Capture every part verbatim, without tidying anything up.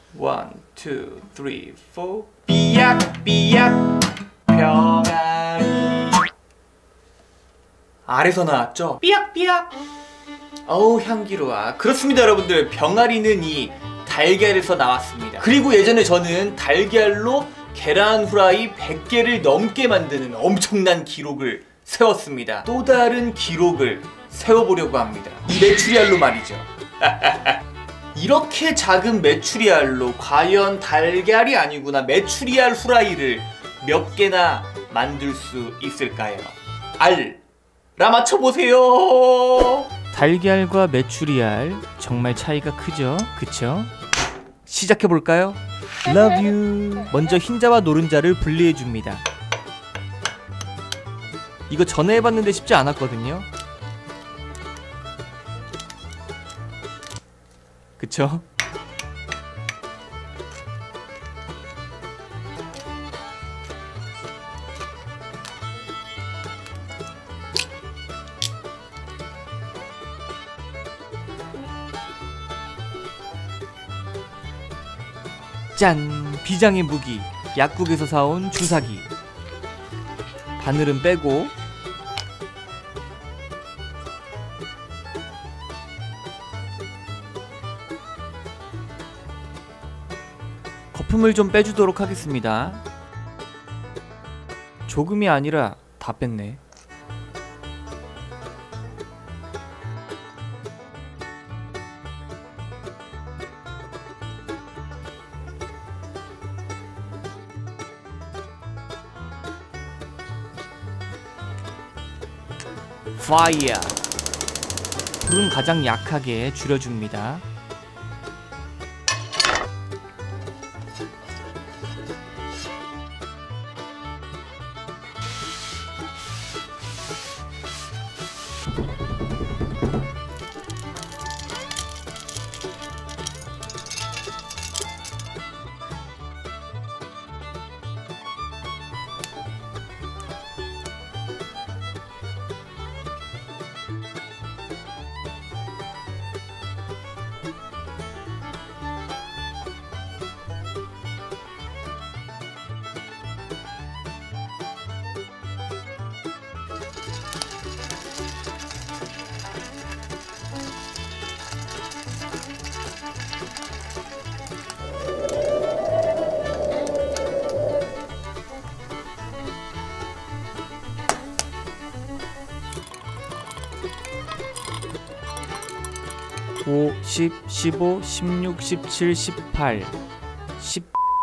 원, 투, 쓰리, 포. 삐약삐약 병아리. 알에서 나왔죠? 삐약삐약. 어우 향기로워. 그렇습니다 여러분들, 병아리는 이 달걀에서 나왔습니다. 그리고 예전에 저는 달걀로 계란 후라이 백 개를 넘게 만드는 엄청난 기록을 세웠습니다. 또 다른 기록을 세워보려고 합니다. 이 메추리알로 말이죠. 이렇게 작은 메추리알로 과연 달걀이 아니구나 메추리알 후라이를 몇 개나 만들 수 있을까요? 알! 라 맞춰보세요. 달걀과 메추리알 정말 차이가 크죠? 그쵸? 시작해볼까요? Love you. 먼저 흰자와 노른자를 분리해줍니다. 이거 전에 해봤는데 쉽지 않았거든요. 그쵸? 짠! 비장의 무기, 약국에서 사온 주사기. 바늘은 빼고 거품을 좀 빼주도록 하겠습니다. 조금이 아니라 다 뺐네. 파이어! 불은 가장 약하게 줄여줍니다. 오, 십, 십오, 십육, 십칠, 십팔, 십.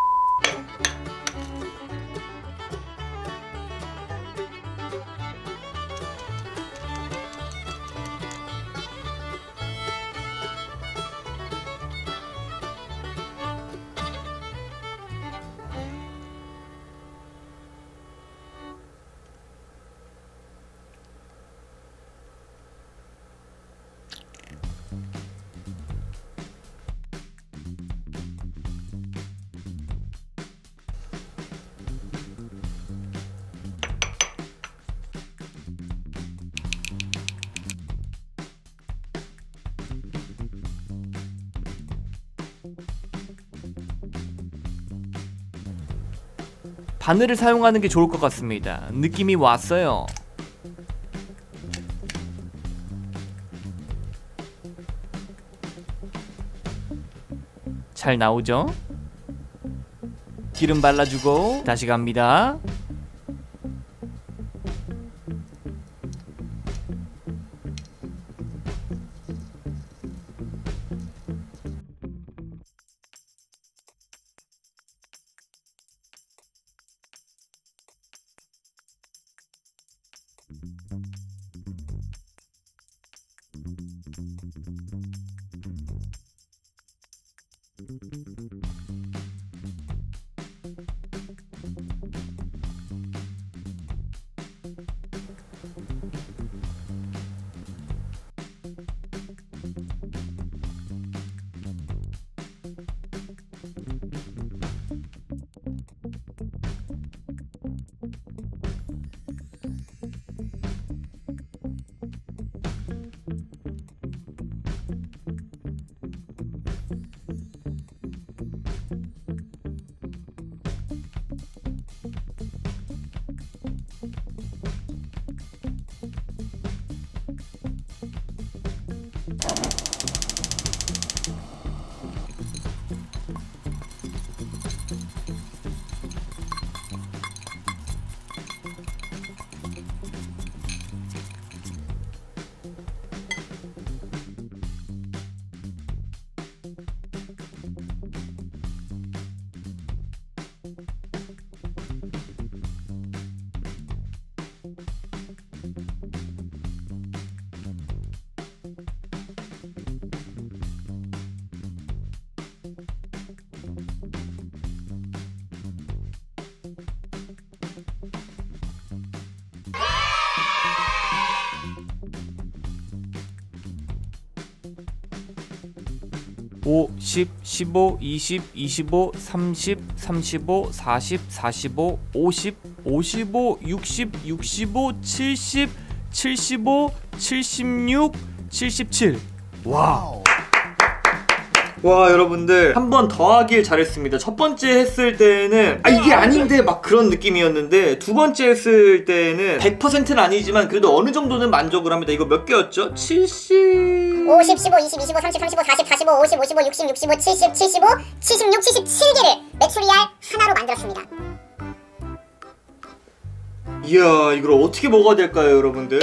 바늘을 사용하는 게 좋을 것 같습니다. 느낌이 왔어요. 잘 나오죠? 기름 발라주고 다시 갑니다. 오, 십, 십오, 이십, 이십오, 삼십, 삼십오, 사십, 사십오, 오십, 오십오, 육십, 육십오, 칠십, 칠십오, 칠십육, 칠십칠. 와우. 와, 여러분들 한 번 더 하길 잘했습니다. 첫 번째 했을 때는 아 이게 아닌데 막 그런 느낌이었는데, 두 번째 했을 때는 백 퍼센트는 아니지만 그래도 어느 정도는 만족을 합니다. 이거 몇 개였죠? 칠십... 오십, 십오, 이십, 이십오, 삼십, 삼십오, 사십, 사십오, 오십, 오십오, 육십, 육십오, 칠십, 칠십오, 칠십육, 칠십칠 개를 메추리알 하나로 만들었습니다. 이야, 이걸 어떻게 먹어야 될까요, 여러분들?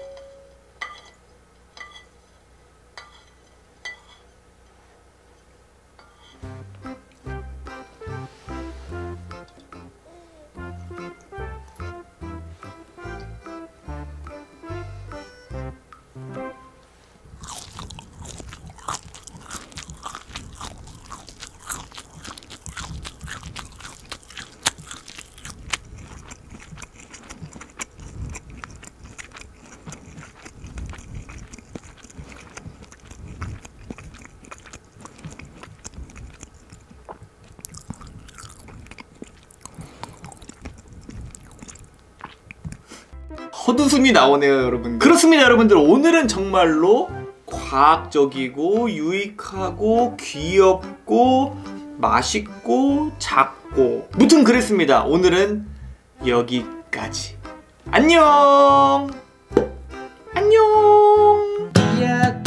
헛웃음이 나오네요, 여러분. 그렇습니다, 여러분들. 오늘은 정말로 과학적이고 유익하고 귀엽고 맛있고 작고 무튼 그랬습니다. 오늘은 여기까지. 안녕. 안녕. 야.